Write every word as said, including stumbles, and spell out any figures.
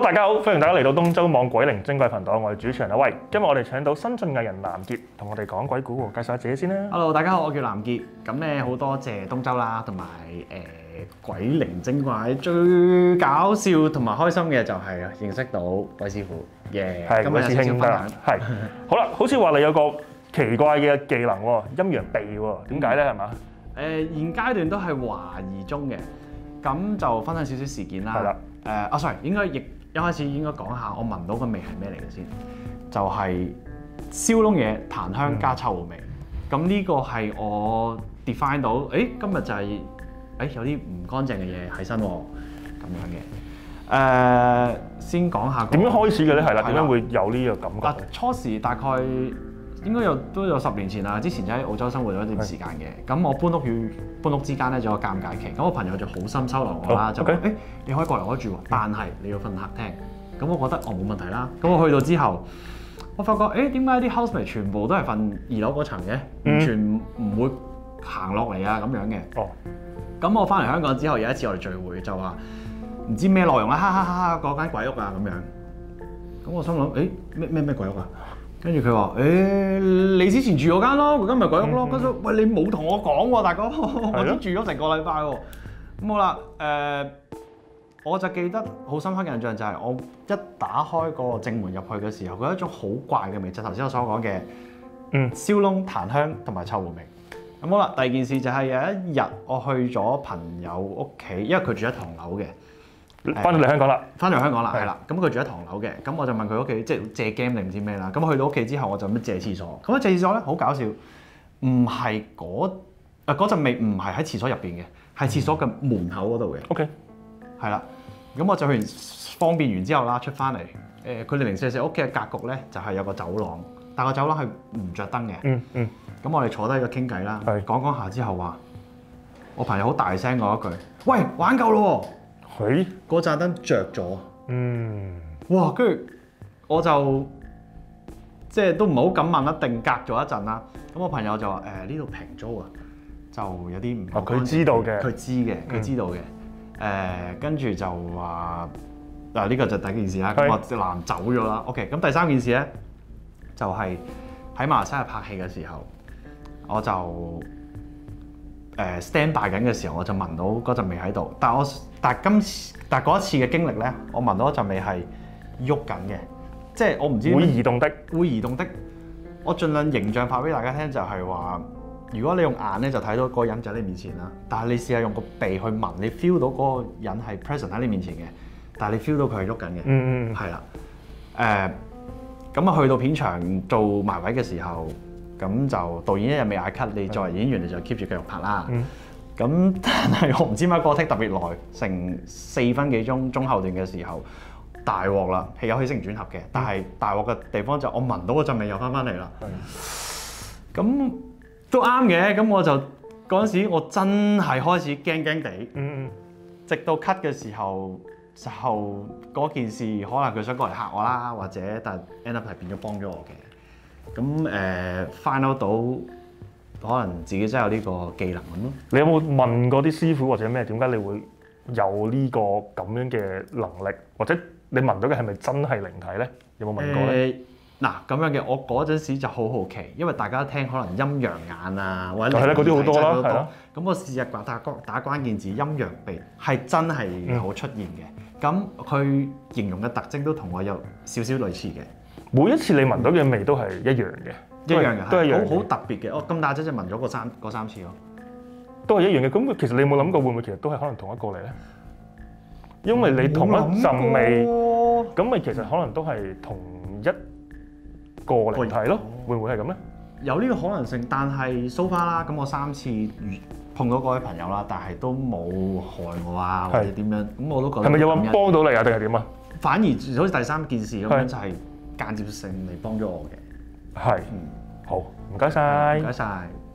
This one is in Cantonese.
大家好，歡迎大家嚟到東周網鬼靈精怪頻道，我係主持人阿威。今日我哋請到新晉藝人藍傑同我哋講鬼故喎，介紹下自己先啦。 Hello， 大家好，我叫藍傑。咁咧好多謝東周啦，同埋誒鬼靈精怪最搞笑同埋開心嘅就係啊認識到鬼師傅，耶！ 係今日有少少分享。 係好啦，好似話你有個奇怪嘅技能喎，陰陽避喎，點解咧？係嘛？ 誒現階段都係懷疑中嘅，咁就分享少少事件啦。 係啦。 誒啊，sorry，應該亦一開始應該講下我聞到個味係咩嚟嘅先，就係燒燶嘢、檀香加臭狐味。咁呢、嗯、個係我 define 到，誒今日就係、是、誒有啲唔乾淨嘅嘢喺身喎，咁樣嘅。誒、呃、先講下點、 那個、樣開始嘅咧？係啦，點樣了會有呢個感覺？ 啊，初時大概應該有都有十年前啦，之前就喺澳洲生活咗一段時間嘅。咁我搬屋與搬屋之間咧，就有個尷尬期。咁我朋友就好心收留我啦， oh, okay. 就話誒、欸、你可以過嚟我住喎，但係你要瞓客廳。咁我覺得我冇問題啦。咁我去到之後，我發覺誒點解啲 housemate 全部都係瞓二樓嗰層嘅，完全唔會行落嚟啊咁樣嘅。哦。咁我翻嚟香港之後，有一次我哋聚會就話唔知咩內容啦，哈哈哈哈嗰間鬼屋啊咁樣。咁我心諗誒咩咩咩鬼屋啊？跟住佢話誒你之前住嗰間咯，嗰間咪鬼屋咯。跟住、嗯、喂你冇同我講喎，大哥，我已經住咗成個禮拜喎。咁好啦，誒、呃、我就記得好深刻嘅印象就係我一打開個正門入去嘅時候，佢有一種好怪嘅味，就頭先我所講嘅嗯燒燶、檀香同埋臭狐味。咁好啦，第二件事就係有一日我去咗朋友屋企，因為佢住喺唐樓嘅。 翻到嚟香港啦， 翻到香港啦，係啦。咁佢住喺唐樓嘅，咁我就問佢屋企，即係借 game 定唔知咩啦。咁去到屋企之後，我就咁借廁所。咁啊借廁所咧，好搞笑，唔係嗰啊嗰陣味唔係喺廁所入邊嘅，係廁所嘅門口嗰度嘅。OK，係啦。咁我就去完方便完之後啦，出翻嚟，誒佢哋零舍舍屋企嘅格局咧，就係有個走廊，但個走廊係唔着燈嘅。嗯嗯。咁我哋坐低咗傾偈啦，講講下之後話，我朋友好大聲講一句：喂，玩夠咯喎！佢嗰盞燈着咗，嗯，哇！跟住我就即係都唔係好敢問啦，定格咗一陣啦。咁我朋友就話：誒呢度平租啊，就有啲唔哦，佢知道嘅，佢知嘅，佢知道嘅。誒跟住就話嗱呢個就第一件事啦。咁我隻男走咗啦。OK，咁第三件事咧就係喺馬來西亞拍戲嘅時候，我就。誒 stand by 緊嘅時候，我就聞到嗰陣味喺度。但係我但係今次但係嗰一次嘅經歷咧，我聞到一陣味係喐緊嘅，即係我唔知會移動的，會移動的。我盡量形象化俾大家聽，就係話，如果你用眼咧就睇到嗰個人就喺你面前啦，但係你試下用個鼻去聞，你 feel 到嗰個人係 present 喺你面前嘅，但係你 feel 到佢係喐緊嘅。嗯嗯，係啦。誒，咁啊去到片場做埋位嘅時候。咁就導演一日未嗌 cut，你作為演員你就 keep 住繼續拍啦。咁、嗯、但係我唔知點解個 take 特別耐，成四分幾鐘中後段嘅時候大鑊啦，係有起承轉合嘅。但係大鑊嘅地方就我聞到嗰陣味又翻翻嚟啦。咁、嗯、都啱嘅。咁我就嗰陣時我真係開始驚驚地。嗯、直到 cut 嘅時候就嗰件事，可能佢想過嚟嚇我啦，或者但係 end up 係變咗幫咗我嘅。咁誒 find out 到可能自己真係有呢個技能咁咯。你有冇問過啲師傅或者咩？點解你會有呢個咁樣嘅能力？或者你聞到嘅係咪真係靈體咧？有冇問過咧？嗱咁、呃、樣嘅，我嗰陣時就好好奇，因為大家聽可能陰陽眼啊，或者係啦嗰啲好多啦，係咯。咁我試日打打關鍵字陰陽避係真係好出現嘅。咁佢、嗯、形容嘅特徵都同我有少少類似嘅。每一次你聞到嘅味都係一樣嘅，一樣嘅，都係一樣，好好特別嘅。我咁大隻隻聞咗個三嗰三次咯，都係一樣嘅。咁其實你有冇諗過會唔會其實都係可能同一個嚟咧？因為你同一陣味，咁咪其實可能都係同一個靈體咯。會唔會係咁咧？有呢個可能性，但係 so far 啦，咁我三次碰到嗰位朋友啦，但係都冇害我啊，或者點樣，咁我都覺得係咪有人幫到你啊？定係點啊？反而好似第三件事咁樣就係。間接性嚟幫咗我嘅，係，嗯，好，唔該晒，唔該晒。